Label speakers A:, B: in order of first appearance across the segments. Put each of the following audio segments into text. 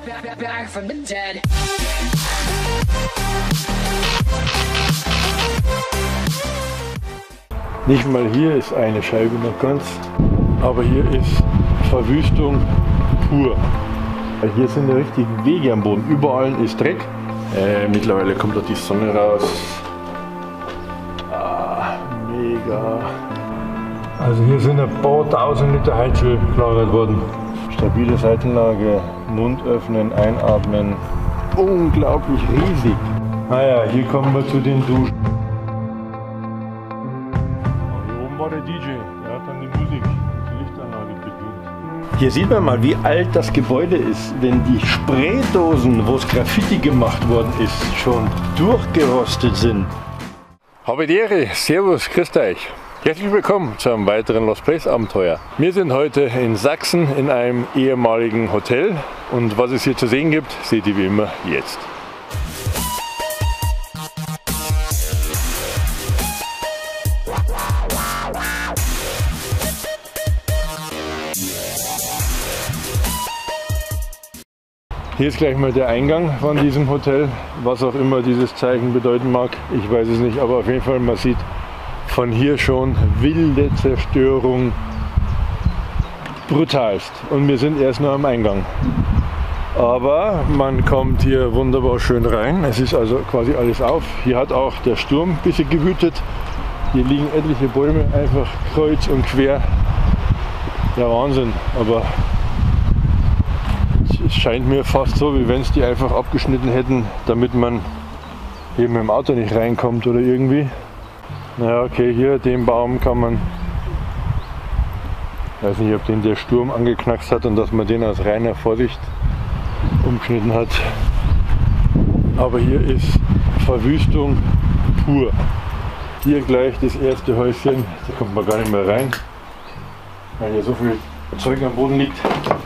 A: back from the dead.
B: Nicht mal hier ist eine Scheibe noch ganz, aber hier ist Verwüstung pur. Hier sind die richtigen Wege am Boden, überall ist Dreck. Mittlerweile kommt da die Sonne raus. Mega. Also hier sind ein paar tausend Liter Heizöl gelagert worden. Stabile Seitenlage, Mund öffnen, einatmen. Unglaublich riesig. Naja, hier kommen wir zu den Duschen. Hier oben war der DJ, der hat dann die Musik, die Lichtanlage bedient. Hier sieht man mal, wie alt das Gebäude ist, wenn die Spraydosen, wo es Graffiti gemacht worden ist, schon durchgerostet sind. Habe die Ehre, servus, grüßt euch. Herzlich willkommen zu einem weiteren Lost Place Abenteuer. Wir sind heute in Sachsen in einem ehemaligen Hotel und was es hier zu sehen gibt, seht ihr wie immer jetzt. Hier ist gleich mal der Eingang von diesem Hotel, was auch immer dieses Zeichen bedeuten mag, ich weiß es nicht, aber auf jeden Fall man sieht von hier schon wilde Zerstörung, brutalst. Und wir sind erst nur am Eingang. Aber man kommt hier wunderbar schön rein. Es ist also quasi alles auf. Hier hat auch der Sturm ein bisschen gewütet. Hier liegen etliche Bäume einfach kreuz und quer. Der Wahnsinn. Aber es scheint mir fast so, wie wenn es die einfach abgeschnitten hätten, damit man hier mit dem Auto nicht reinkommt oder irgendwie. Naja, okay, hier den Baum kann man, ich weiß nicht, ob den der Sturm angeknackst hat und dass man den aus reiner Vorsicht umgeschnitten hat. Aber hier ist Verwüstung pur. Hier gleich das erste Häuschen, da kommt man gar nicht mehr rein, weil hier so viel Zeug am Boden liegt.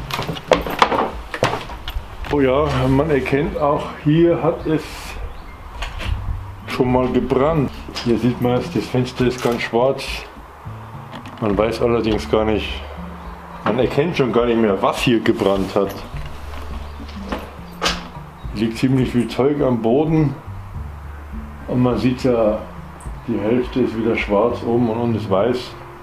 B: Oh ja, man erkennt auch, hier hat es schon mal gebrannt. Hier sieht man es, das Fenster ist ganz schwarz. Man weiß allerdings gar nicht, man erkennt schon gar nicht mehr, was hier gebrannt hat. Hier liegt ziemlich viel Zeug am Boden und man sieht ja, die Hälfte ist wieder schwarz, oben und unten ist weiß.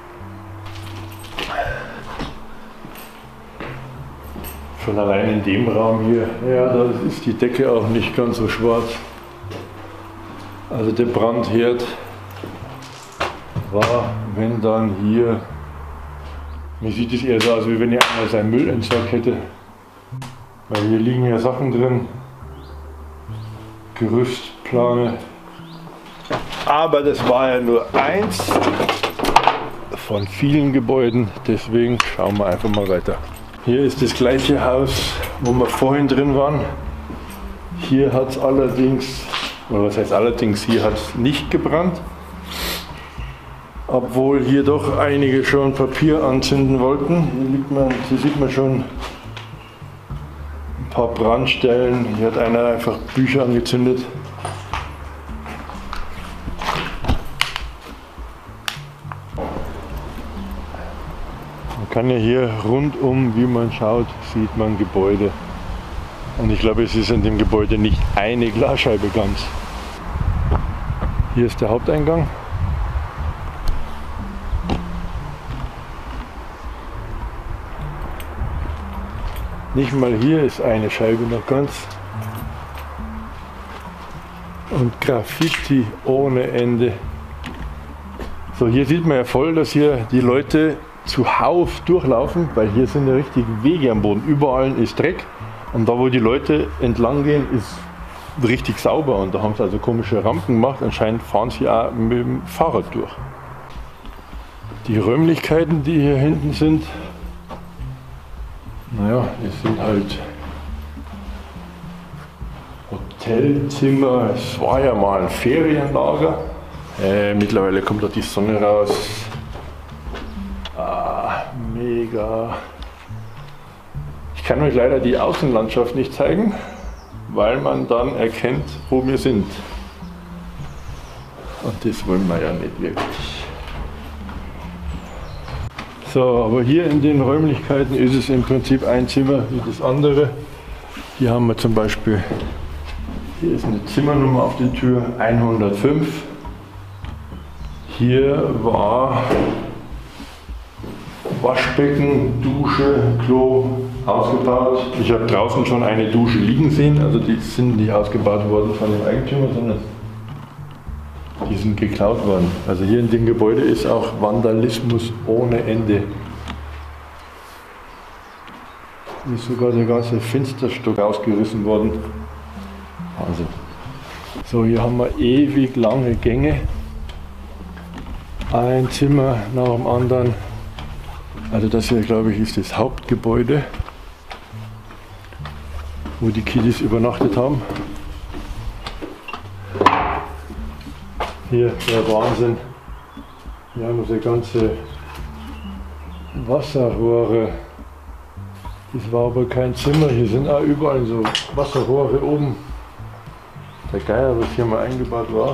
B: Schon allein in dem Raum hier, ja, da ist die Decke auch nicht ganz so schwarz. Also der Brandherd war, wenn dann hier, mir sieht es eher so aus, wie wenn hier einer seinen Müll entsorgt hätte. Weil hier liegen ja Sachen drin, Gerüstplane. Aber das war ja nur eins von vielen Gebäuden, deswegen schauen wir einfach mal weiter. Hier ist das gleiche Haus, wo wir vorhin drin waren. Hier hat es allerdings, oder was heißt allerdings, hier hat es nicht gebrannt. Obwohl hier doch einige schon Papier anzünden wollten. Hier sieht man schon ein paar Brandstellen. Hier hat einer einfach Bücher angezündet. Man kann ja hier rundum, wie man schaut, sieht man Gebäude. Und ich glaube, es ist in dem Gebäude nicht eine Glasscheibe ganz. Hier ist der Haupteingang. Nicht mal hier ist eine Scheibe noch ganz. Und Graffiti ohne Ende. So, hier sieht man ja voll, dass hier die Leute zuhauf durchlaufen, weil hier sind ja richtige Wege am Boden. Überall ist Dreck. Und da, wo die Leute entlang gehen, ist richtig sauber. Und da haben sie also komische Rampen gemacht. Anscheinend fahren sie auch mit dem Fahrrad durch. Die Räumlichkeiten, die hier hinten sind, naja, es sind halt Hotelzimmer. Es war ja mal ein Ferienlager. Mittlerweile kommt da die Sonne raus. Mega. Ich kann euch leider die Außenlandschaft nicht zeigen, weil man dann erkennt, wo wir sind. Und das wollen wir ja nicht wirklich. So, aber hier in den Räumlichkeiten ist es im Prinzip ein Zimmer wie das andere. Hier haben wir zum Beispiel, hier ist eine Zimmernummer auf der Tür, 105. Hier war Waschbecken, Dusche, Klo ausgebaut. Ich habe draußen schon eine Dusche liegen sehen, also die sind nicht ausgebaut worden von dem Eigentümer, sondern die sind geklaut worden. Also hier in dem Gebäude ist auch Vandalismus ohne Ende. Hier ist sogar der ganze Fensterstock ausgerissen worden. Wahnsinn. So, hier haben wir ewig lange Gänge. Ein Zimmer nach dem anderen. Also das hier, glaube ich, ist das Hauptgebäude, wo die Kiddies übernachtet haben. Hier, der Wahnsinn. Hier haben wir die ganze Wasserrohre. Das war aber kein Zimmer. Hier sind auch überall so Wasserrohre oben. Der Geier, was hier mal eingebaut war.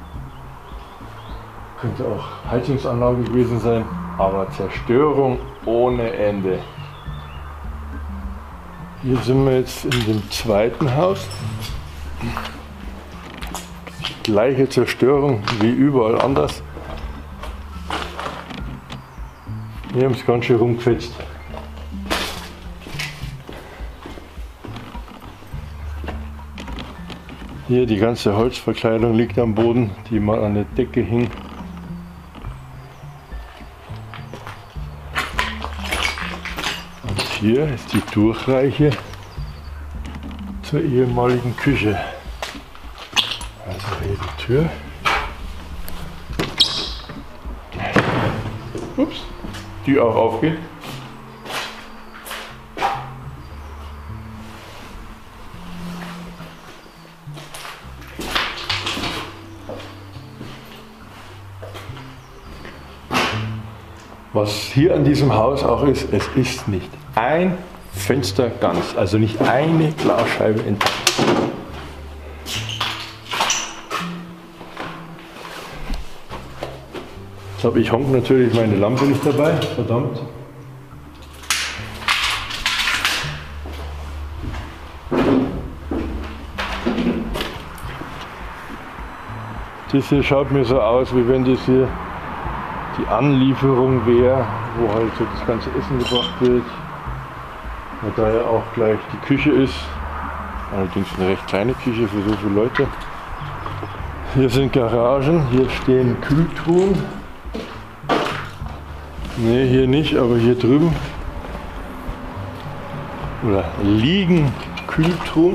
B: Könnte auch Heizungsanlage gewesen sein. Aber Zerstörung ohne Ende. Hier sind wir jetzt in dem zweiten Haus. Gleiche Zerstörung wie überall anders. Hier haben es ganz schön rumgefetzt. Hier die ganze Holzverkleidung liegt am Boden, die mal an der Decke hing. Und hier ist die Durchreiche zur ehemaligen Küche. Also hier die Tür. Ups, die auch aufgeht. Was hier an diesem Haus auch ist, es ist nicht ein Fenster ganz, also nicht eine Glasscheibe intakt. Jetzt habe ich honk natürlich meine Lampe nicht dabei, verdammt. Das hier schaut mir so aus, wie wenn das hier die Anlieferung wäre, wo halt so das ganze Essen gebracht wird. Und da ja auch gleich die Küche ist, allerdings eine recht kleine Küche für so viele Leute. Hier sind Garagen, hier stehen Kühltruhen. Ne, hier nicht, aber hier drüben. Oder liegen Kühltruhen.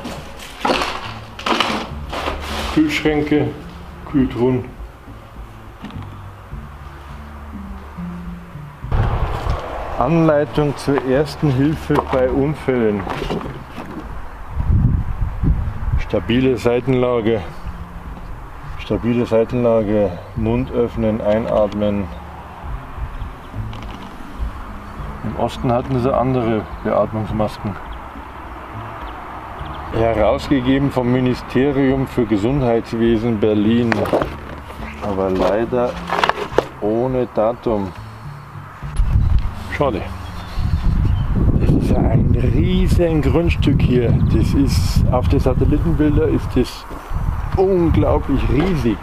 B: Kühlschränke, Kühltruhen. Anleitung zur ersten Hilfe bei Unfällen. Stabile Seitenlage. Stabile Seitenlage. Mund öffnen, einatmen. Im Osten hatten sie andere Beatmungsmasken. Herausgegeben vom Ministerium für Gesundheitswesen Berlin. Aber leider ohne Datum. Schade. Das ist ein riesen Grundstück hier. Das ist, auf den Satellitenbildern ist das unglaublich riesig.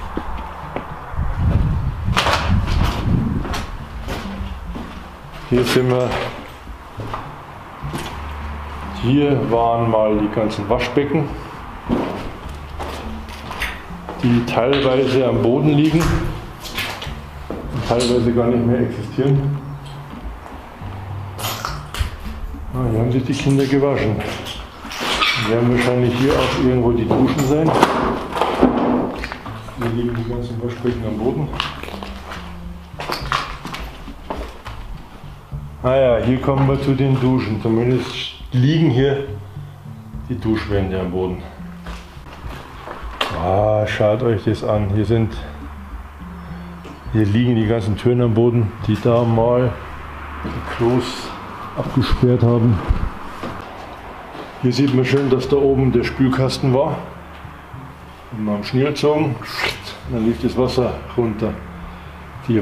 B: Hier sind wir. Hier waren mal die ganzen Waschbecken, die teilweise am Boden liegen und teilweise gar nicht mehr existieren. Hier haben sich die Kinder gewaschen. Wir werden wahrscheinlich hier auch irgendwo die Duschen sein. Hier liegen die ganzen Waschbecken am Boden. Ja, hier kommen wir zu den Duschen. Zumindest liegen hier die Duschwände am Boden. Schaut euch das an. Hier liegen die ganzen Türen am Boden, die da mal die Klos abgesperrt haben. Hier sieht man schön, dass da oben der Spülkasten war. Und wir haben Schnee gezogen, dann lief das Wasser runter. Die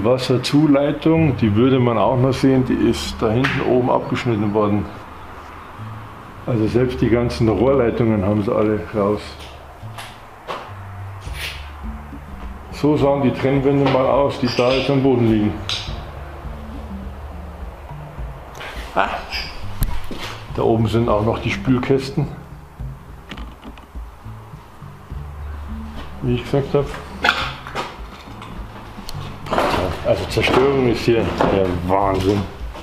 B: Wasserzuleitung, die würde man auch noch sehen, die ist da hinten oben abgeschnitten worden. Also selbst die ganzen Rohrleitungen haben sie alle raus. So sahen die Trennwände mal aus, die da jetzt am Boden liegen. Da oben sind auch noch die Spülkästen. Wie ich gesagt habe. Also Zerstörung ist hier der Wahnsinn.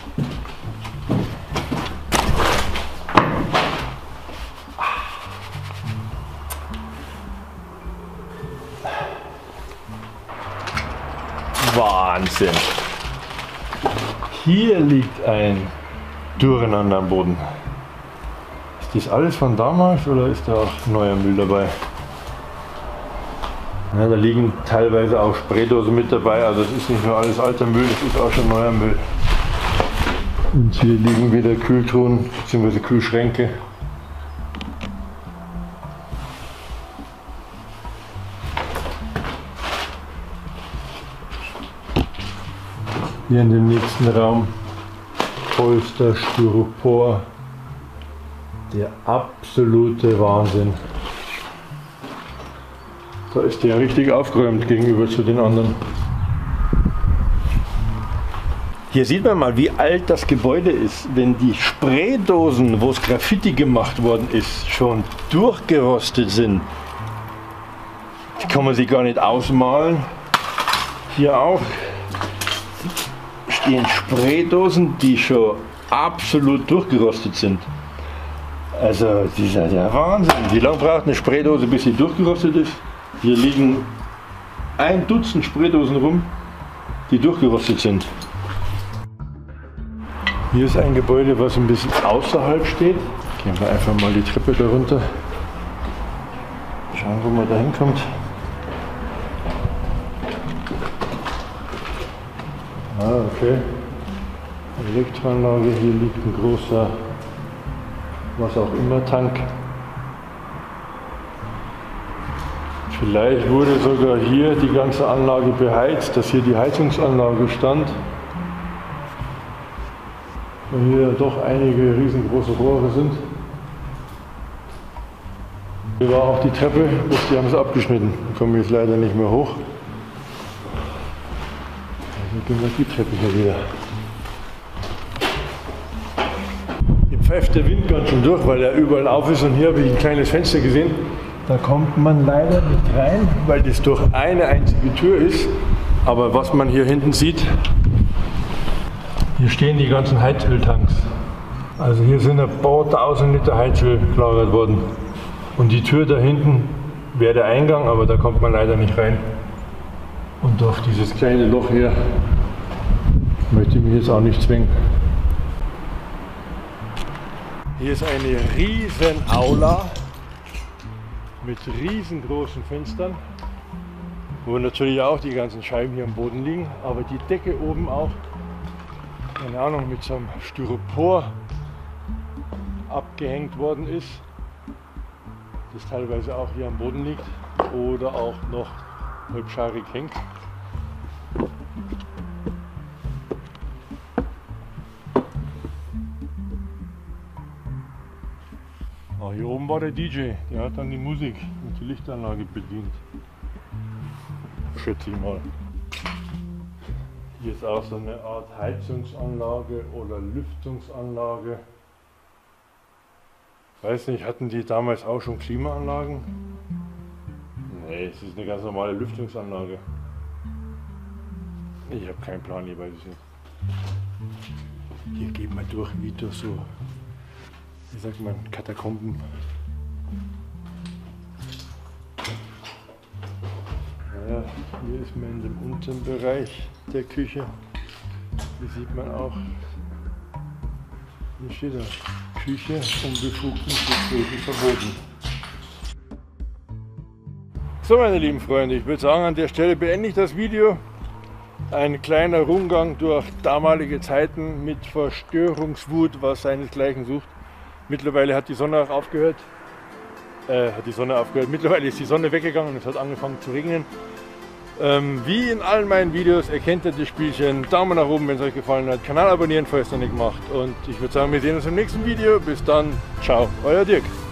B: Wahnsinn. Hier liegt ein Durcheinander am Boden. Ist das alles von damals oder ist da auch neuer Müll dabei? Ja, da liegen teilweise auch Spraydosen mit dabei, also das ist nicht nur alles alter Müll, das ist auch schon neuer Müll. Und hier liegen wieder Kühltruhen bzw. Kühlschränke. Hier in dem nächsten Raum Polster, Styropor, der absolute Wahnsinn. Da ist der richtig aufgeräumt gegenüber zu den anderen. Hier sieht man mal, wie alt das Gebäude ist, wenn die Spraydosen, wo es Graffiti gemacht worden ist, schon durchgerostet sind. Die kann man sich gar nicht ausmalen. Hier auch stehen Spraydosen, die schon absolut durchgerostet sind. Also das ist ja der Wahnsinn. Wie lange braucht eine Spraydose, bis sie durchgerostet ist? Hier liegen 1 Dutzend Spraydosen rum, die durchgerostet sind. Hier ist ein Gebäude, was ein bisschen außerhalb steht. Gehen wir einfach mal die Treppe da runter. Schauen, wo man da hinkommt. Okay. Elektroanlage, hier liegt ein großer, was auch immer, Tank. Vielleicht wurde sogar hier die ganze Anlage beheizt, dass hier die Heizungsanlage stand. Weil hier doch einige riesengroße Rohre sind. Hier war auch die Treppe, die haben sie abgeschnitten. Da kommen wir jetzt leider nicht mehr hoch. Also gehen wir die Treppe hier wieder. Hier pfeift der Wind ganz schön durch, weil er überall auf ist, und hier habe ich ein kleines Fenster gesehen. Da kommt man leider nicht rein, weil das durch eine einzige Tür ist. Aber was man hier hinten sieht, hier stehen die ganzen Heizöltanks. Also hier sind ein paar 1000 Liter Heizöl gelagert worden. Und die Tür da hinten wäre der Eingang, aber da kommt man leider nicht rein. Und durch dieses kleine Loch hier möchte ich mich jetzt auch nicht zwingen. Hier ist eine riesen Aula mit riesengroßen Fenstern, wo natürlich auch die ganzen Scheiben hier am Boden liegen, aber die Decke oben auch, keine Ahnung, mit so einem Styropor abgehängt worden ist, das teilweise auch hier am Boden liegt oder auch noch halbscharig hängt. Hier oben war der DJ, der hat dann die Musik und die Lichtanlage bedient. Schätze ich mal. Hier ist auch so eine Art Heizungsanlage oder Lüftungsanlage. Weiß nicht, hatten die damals auch schon Klimaanlagen? Nee, es ist eine ganz normale Lüftungsanlage. Ich habe keinen Plan, ich weiß es nicht. Hier geht man durch wie durch so, wie sagt man, Katakomben. Naja, hier ist man in dem unteren Bereich der Küche. Hier sieht man auch, hier steht da, Küche unbefugten Betreten verboten. So, meine lieben Freunde, ich würde sagen, an der Stelle beende ich das Video. Ein kleiner Rundgang durch damalige Zeiten mit Verstörungswut, was seinesgleichen sucht. Mittlerweile hat die Sonne auch aufgehört. Mittlerweile ist die Sonne weggegangen und es hat angefangen zu regnen. Wie in allen meinen Videos erkennt ihr das Spielchen. Daumen nach oben, wenn es euch gefallen hat. Kanal abonnieren, falls ihr es noch nicht gemacht. Und ich würde sagen, wir sehen uns im nächsten Video. Bis dann. Ciao, euer Dirk.